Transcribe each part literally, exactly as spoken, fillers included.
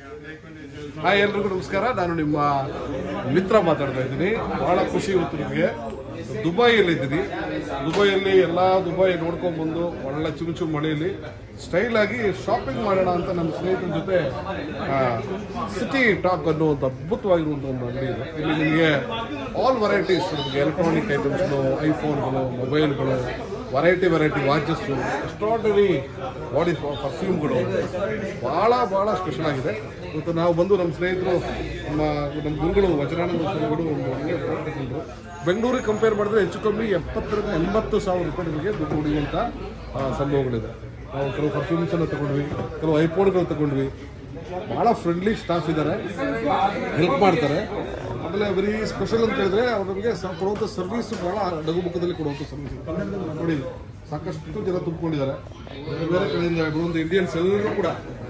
Hi ಎಲ್ರಿಗೂ ನಮಸ್ಕಾರ. ನಾನು ನಿಮ್ಮ ಮಿತ್ರ ಮಾತಾಡ್ತಾ ಇದ್ದೀನಿ. ಬಹಳ ಖುಷಿ ಇವತ್ತು ನಿಮಗೆ. ದುಬೈಯಲ್ಲಿದ್ದೀನಿ. ದುಬೈಯಲ್ಲಿ ಎಲ್ಲ ದುಬೈ ನೋಡ್ಕೊಂಡ್ಬಂದು ಒಳ್ಳೆ ಚುಮ್ ಚುಮ್ ಮಳೆಯಲ್ಲಿ ಸ್ಟೈಲ್ ಆಗಿ ಶಾಪಿಂಗ್ ಮಾಡೋಣ ಅಂತ ನಮ್ಮ ಸ್ನೇಹಿತರ ಜೊತೆ ಸಿಟಿ ಟಾಕ್ ಅನ್ನುವಂಥ ಅದ್ಭುತವಾಗಿರುವಂಥ ಒಂದು ಅಂಗಡಿ ಇದೆ. ಇಲ್ಲಿ ನಿಮಗೆ ಆಲ್ ವೆರೈಟೀಸ್, ನಿಮಗೆ ಎಲೆಕ್ಟ್ರಾನಿಕ್ ಐಟಮ್ಸ್ಗಳು, ಐಫೋನ್ಗಳು, ಮೊಬೈಲ್ಗಳು, variety variety watches, extraordinary body ಪರ್ಫ್ಯೂಮ್ಗಳು ಭಾಳ ಭಾಳ ಸ್ಪೆಷಲ್ ಆಗಿದೆ. ಇವತ್ತು ನಾವು ಬಂದು ನಮ್ಮ ಸ್ನೇಹಿತರು, ನಮ್ಮ ನಮ್ಮ ಗುರುಗಳು ವಜ್ರಾನಂದ ಸ್ವಾಮಿಗಳು ಒಂದು ಅಂಗಡಿ ಕೊಟ್ಟಿದ್ರು. ಬೆಂಗಳೂರಿಗೆ ಕಂಪೇರ್ ಮಾಡಿದ್ರೆ ಹೆಚ್ಚು ಕಮ್ಮಿ ಎಪ್ಪತ್ತರಿಂದ ಎಂಬತ್ತು ಸಾವಿರ ರೂಪಾಯಿ ನಿಮಗೆ ದುಡ್ಡು ಉಳಿಯುವಂಥ ಸಂಭವಗಳಿದೆ. ನಾವು ಕೆಲವು ಪರ್ಫ್ಯೂಮ್ಸನ್ನು ತೊಗೊಂಡ್ವಿ, ಕೆಲವು ಐಫೋನ್ಗಳು ತೊಗೊಂಡ್ವಿ. ಭಾಳ ಫ್ರೆಂಡ್ಲಿ ಸ್ಟಾಫ್ ಇದ್ದಾರೆ, ಹೆಲ್ಪ್ ಮಾಡ್ತಾರೆ. ಆಮೇಲೆ ವೆರಿ ಸ್ಪೆಷಲ್ ಅಂತ ಹೇಳಿದ್ರೆ ಅವ್ರು ನಮಗೆ ಕೊಡುವಂಥ ಸರ್ವಿಸು ಭಾಳ ನಗುಮುಖದಲ್ಲಿ ಕೊಡುವಂಥ ಸರ್ವಿಸ್ ನೋಡಿ. ಸಾಕಷ್ಟು ಜನ ತುಂಬಿಕೊಂಡಿದ್ದಾರೆ. ಬೇರೆ ಬೇರೆ ಕಡೆಯಿಂದ ಬರುವಂಥ ಇಂಡಿಯನ್ಸ್ ಎಲ್ಲರೂ ಕೂಡ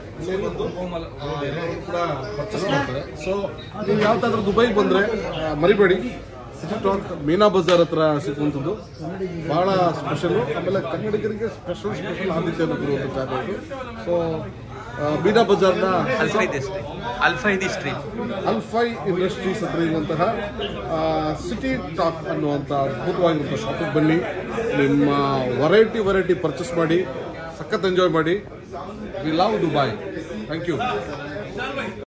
ಕೂಡ ಪರ್ಚೇಸ್ ಮಾಡ್ತಾರೆ. ಸೊ ನೀವು ಯಾವತ್ತಾದ್ರೂ ದುಬೈಗೆ ಬಂದರೆ ಮರಿಬೇಡಿ, ಸಿಟಿ ಟಾಕ್ ಮೀನಾ ಬಜಾರ್ ಹತ್ರ ಸಿಗುವಂಥದ್ದು ಭಾಳ ಸ್ಪೆಷಲು. ಆಮೇಲೆ ಕನ್ನಡಿಗರಿಗೆ ಸ್ಪೆಷಲ್ ಸ್ಪೆಷಲ್ ಆದಿತ್ಯನ ಬರುವಂಥ ಜಾಗ ಇದು. ಸೊ ಮೀನಾ ಬಜಾರ್ನ ಅಲ್ಫೈದಿ ಸ್ಟ್ರೀಟ್ ಅಲ್ಫೈ ಇಂಡಸ್ಟ್ರೀಸ್ ಹತ್ರ ಇರುವಂತಹ ಸಿಟಿ ಟಾಕ್ ಅನ್ನುವಂಥ ಅದ್ಭುತವಾಗಿರುವಂಥ ಶಾಪಿಗೆ ಬನ್ನಿ. ನಿಮ್ಮ ವೆರೈಟಿ ವೆರೈಟಿ ಪರ್ಚೇಸ್ ಮಾಡಿ, ಸಖತ್ ಎಂಜಾಯ್ ಮಾಡಿ. We love Dubai. Thank you.